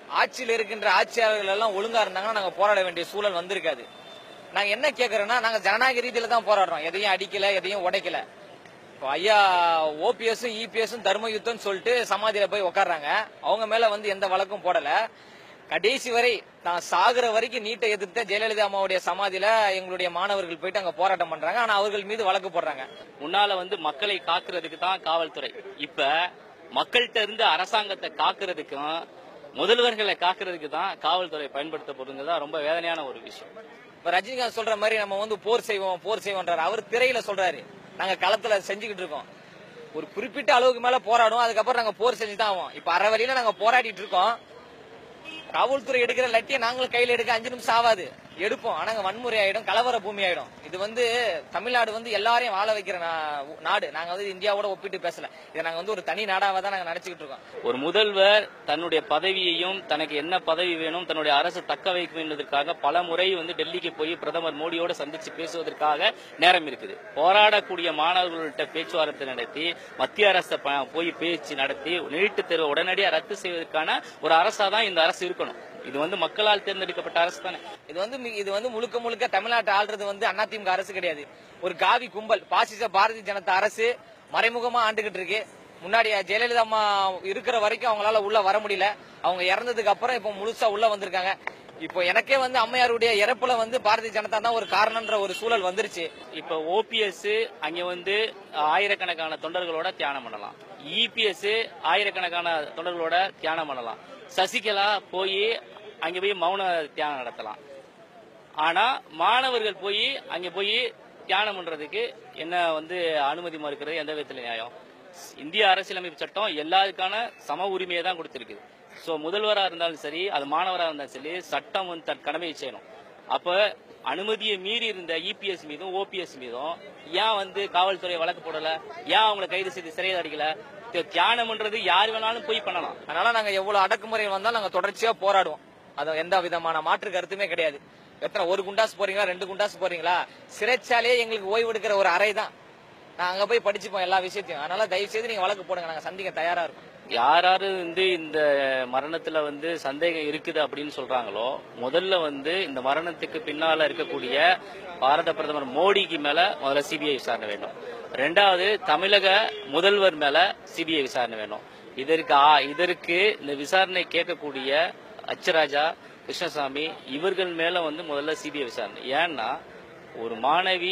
ஆட்சியில் இருக்கின்ற ஆட்சியாளர்கள் எல்லாம் ஒழுங்கா இருந்தாங்கன்னா நாங்க போராட வேண்டிய சூழல் வந்திருக்காது. நாங்க என்ன கேக்குறோம்னா, நாங்க ஜனநாயக ரீதியில தான் போராடுறோம். எதையும் அடிக்கல, எதையும் உடைக்கல. இப்போ ஐயா ஓபிஎஸும் இபிஎஸும் தர்ம யுத்தம் சொல்லிட்டு சமாதியில போய் உட்கார்றாங்க. அவங்க மேல வந்து எந்த வழக்கும் போடல. கடைசி வரை நான் சாகுற வரைக்கும் நீட்டை எதிர்த்த ஜெயலலிதா அம்மாவுடைய சமாதியில எங்களுடைய மாணவர்கள் போயிட்டு அங்க போராட்டம் பண்றாங்க. ஆனா அவர்கள் மீது வழக்கு போடுறாங்க. முன்னால வந்து மக்களை காக்குறதுக்கு தான் காவல்துறை. இப்ப மக்கள்கிட்ட இருந்து அரசாங்கத்தை காக்குறதுக்கும் முதல்வர்களை காக்குறதுக்கு தான் காவல்துறை பயன்படுத்தப்படுங்கிறது ரொம்ப வேதனையான ஒரு விஷயம். இப்ப ரஜினிகாந்த் சொல்ற மாதிரி நம்ம வந்து போர் செய்வோம்ன்றாரு. அவர் திரையில சொல்றாரு, நாங்க களத்துல செஞ்சுக்கிட்டு இருக்கோம். ஒரு குறிப்பிட்ட அளவுக்கு மேல போராடும், அதுக்கப்புறம் நாங்க போர் செஞ்சுதான் ஆவோம். இப்ப அரை வழியில நாங்க போராடிட்டு இருக்கோம். காவல்துறை எடுக்கிற லட்டியை நாங்களும் கையில எடுக்க 5 நிமிஷம் ஆகாது, எடுப்போம். ஆனா வன்முறை ஆயிடும், கலவர பூமி ஆயிடும். இது வந்து தமிழ்நாடு வந்து எல்லாரையும் வாழ வைக்கிற நாடு. நாங்க வந்து இந்தியாவோட ஒப்பிட்டு பேசல. இதை நாங்க வந்து ஒரு தனி நாடாவா தான் நாங்க நினைச்சுக்கிட்டு இருக்கோம். ஒரு முதல்வர் தன்னுடைய பதவியையும் தனக்கு என்ன பதவி வேணும், தன்னுடைய அரசு தக்க வைக்க வேண்டியதற்காக பல முறை வந்து டெல்லிக்கு போய் பிரதமர் மோடியோட சந்திச்சு பேசுவதற்காக நேரம் இருக்குது. போராடக்கூடிய மாணவர்கள்ட்ட பேச்சுவார்த்தை நடத்தி மத்திய அரசை போய் பேச்சு நடத்தி நீட்டு தேர்வை உடனடியாக ரத்து செய்வதற்கான ஒரு அரசா தான் இந்த அரசு இருக்கணும். இது வந்து மக்களால் தேர்ந்தெடுக்கப்பட்ட அரசு தானே. இது வந்து முழுக்க முழுக்க தமிழ்நாட்டை ஆள்றது வந்து அதிமுக அரசு கிடையாது. ஒரு காவி கும்பல், பாசிச பாரதிய ஜனதா அரசு மறைமுகமா ஆண்டுகிட்டு இருக்கு. முன்னாடி ஜெயலலிதா அம்மா இருக்கிற வரைக்கும் அவங்களால உள்ள வர முடியல. அவங்க இறந்ததுக்கு அப்புறம் இப்ப முழுசா உள்ள வந்திருக்காங்க. இப்போ எனக்கே வந்து அம்மையாருடைய இறப்புல வந்து பாரதிய ஜனதா தான் ஒரு காரணம்ன்ற ஒரு சூழல் வந்துருச்சு. இப்ப ஓபிஎஸ் அங்க வந்து ஆயிரக்கணக்கான தொண்டர்களோட தியானம் பண்ணலாம். இபிஎஸ் ஆயிரக்கணக்கான தொண்டர்களோட தியானம் பண்ணலாம். சசிகலா போய் அங்க போய் மௌன தியானம் நடத்தலாம். ஆனா மாணவர்கள் போய் அங்க போய் தியானம் பண்றதுக்கு என்ன வந்து அனுமதி மறுக்கிறது எந்த விதத்துல நியாயம்? இந்திய அரசியலமைப்பு சட்டம் எல்லாருக்கான சம உரிமையை தான் கொடுத்திருக்கு. சோ முதல்வரா இருந்தாலும் சரி, அது மாணவராக இருந்தாலும் சரி, சட்டம் வந்து தன் கடமையை செய்யணும். அப்ப அனுமதியை மீறி இருந்த இபிஎஸ் மீதும் ஓபிஎஸ் மீதும் ஏன் வந்து காவல்துறை வழக்கு போடல? ஏன் அவங்களை கைது செய்து சிறையில் அடிக்கல? தியானம்ன்றது யார் வேணாலும் போய் பண்ணலாம். அதனால நாங்க எவ்வளவு அடக்குமுறை வந்தாலும் நாங்க தொடர்ச்சியா போராடுவோம். அது எந்த விதமான மாற்று கருத்துமே கிடையாது. எத்தனை ஒரு குண்டாஸ் போறீங்களா, 2 குண்டாஸ் போறீங்களா, சிறைச்சாலையே எங்களுக்கு ஓய்வு எடுக்கிற ஒரு அறை தான். நான் அங்க போய் படிச்சுப்போம் எல்லா விஷயத்தையும். அதனால தயவு செய்து நீங்க வழக்கு போடுங்க, நாங்க சந்திக்க தயாரா இருக்கோம். யாராரு வந்து இந்த மரணத்துல வந்து சந்தேகம் இருக்குது அப்படின்னு சொல்றாங்களோ, முதல்ல வந்து இந்த மரணத்துக்கு பின்னால இருக்கக்கூடிய பாரத பிரதமர் மோடிக்கு மேல முதல்ல சிபிஐ விசாரணை வேண்டும். 2வது தமிழக முதல்வர் மேல சிபிஐ விசாரணை வேணும். இதற்கு இந்த விசாரணை கேட்கக்கூடிய அச்சராஜா, கிருஷ்ணசாமி இவர்கள் மேல வந்து முதல்ல சிபிஐ விசாரணை. ஏன்னா ஒரு மாணவி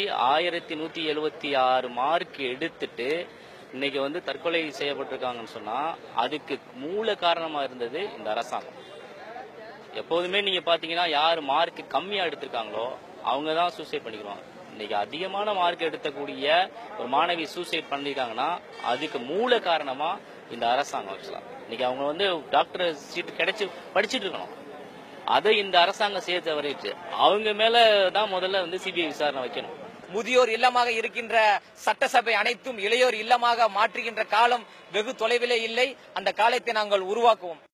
1176 மார்க் எடுத்துட்டு இன்னைக்கு வந்து தற்கொலை செய்யப்பட்டிருக்காங்கன்னு சொன்னா அதுக்கு மூல காரணமா இருந்தது இந்த அரசாங்கம். எப்போதுமே நீங்க பாத்தீங்கன்னா யார் மார்க் கம்மியா எடுத்திருக்காங்களோ அவங்க தான் சூசைட் பண்ணிக்குவாங்க. இன்னைக்கு அதிகமான மார்க் எடுக்கக்கூடிய ஒரு மாணவி சூசைட் பண்ணிருக்காங்கன்னா அதுக்கு மூல காரணமா இந்த அரசாங்கம். இன்னைக்கு அவங்க வந்து டாக்டர் சீட் கிடைச்சு படிச்சுட்டு இருக்கணும். அதை இந்த அரசாங்கம் செய்ய தவறிட்டு அவங்க மேலதான் முதல்ல வந்து சிபிஐ விசாரணை வைக்கணும். முதியோர் இல்லமாக இருக்கின்ற சட்டசபை அனைத்தும் இளையோர் இல்லமாக மாற்றுகின்ற காலம் வெகு தொலைவிலே இல்லை. அந்த காலத்தை நாங்கள் உருவாக்குவோம்.